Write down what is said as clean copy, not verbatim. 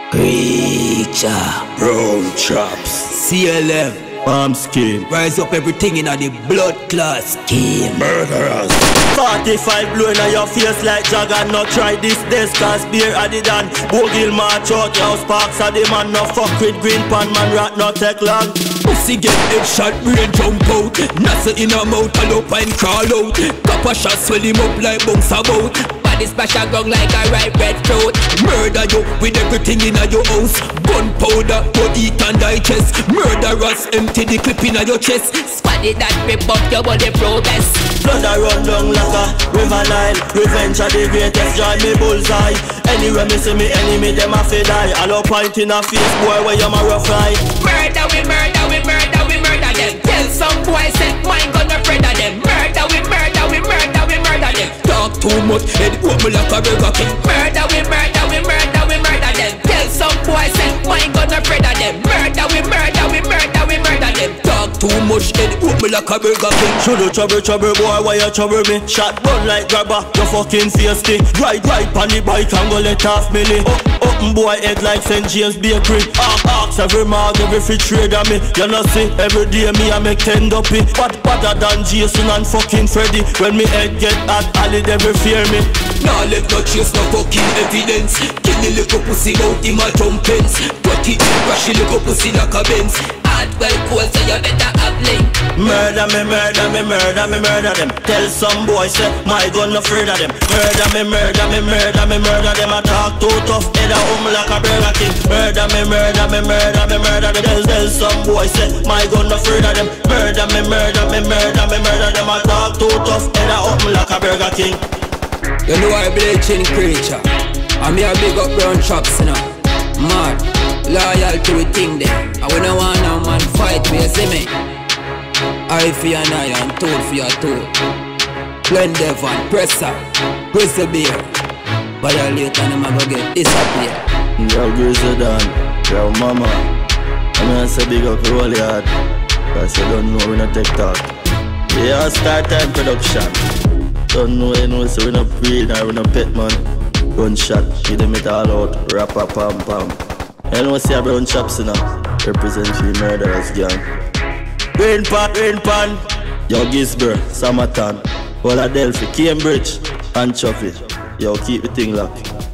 Creature, Brown chops, CLM, bomb scheme, rise up everything in the blood clot scheme. murderers. 45 blowing on your face like Jagger. Not try this days cause beer added and Bogill march out your house parks are the man. No fuck with green pan man rat not take long. Pussy get headshot, brain jump out. Nasa in a mouth, all up and crawl out. Copper shot swell him up like bounce about. Body splash a gong like a ripe red fruit. Murder you with everything in your house. Gunpowder, to eat and digest. Murderers empty the clip in your chest. Squaddy that rip up your body progress. Blood a run down like a river Nile. Revenge are the greatest joy, me bullseye. Anywhere me see me enemy, them a fi die. All up point in a face, boy, where you ma rough ride. Murder, we murder, we murder, we murder them. Tell some boy say mine gonna murder them. Murder, we murder, we murder, we murder them. Talk too much, head open like a Burger King. Murder, we murder, we murder, we murder them. Tell some boy say mine gonna murder them. Murder, we murder, we murder, we murder them. Talk too much, head open like a Burger King. Shoulda trouble boy, why you trouble me? Shot run like grabber, you fucking feisty. Ride on the bike and go let off milli. Open boy head like St. James Bakery. Ask every mag, every free trader me. You know see, every day me I make 10 duppy. Better than Jason and fucking Freddy. When me head get hot, Ali never fear me. Nah let no chase no fucking evidence. Kill the little pussy out in my jump pens. 20 crash the little pussy like a Benz. Hard well cold so you better have link. Murder me, murder me, murder me, murder them. Tell some boys say my gun no afraid of them. Murder me, murder me, murder me, murder them. I talk too tough, head a like a Burger King. Murder me, murder me, murder me, murder me. Tell some boys say my gun no afraid of them. Murder me, murder me, murder me, murder them. I talk too tough, head a like a Burger King. You know I bleaching creature. I'm here big up brown chops, you know. Mad, loyal to the thing there. I we no want no man fight me, you see me. Eye for your eye and toe for your toe. Blend Devon, Presser, Grizzly Bear. But later them a go get disappear. Yo, Grizzly Dan, yo, mama. I'm gonna say big up roll yard. Cause you don't know we no take talk. Yeah, start time production. Don't know, you know, so we no breed or we no pet man. Gunshot, give them it all out, rapper pam pam. You know, see a brown chops, you know. Represent the murderers gang. Rain pan. Yo, Gisbert, Samatan, Philadelphia, Cambridge, and Chuffy. Yo, keep the thing locked.